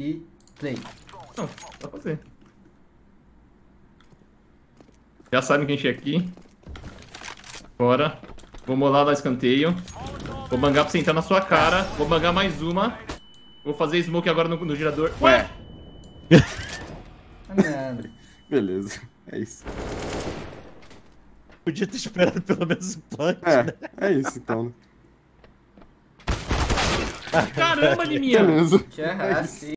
e play. Não, dá pra fazer. Já sabem quem chega aqui. Bora. Vou molar lá escanteio. Vou bangar pra você entrar na sua cara. Vou bangar mais uma. Vou fazer smoke agora no girador. Ué! Ah, merda. Beleza, é isso. Podia ter esperado pelo menos o plant, né? É isso então, né? Caramba, Liminha! Beleza. Tinha errado, sim.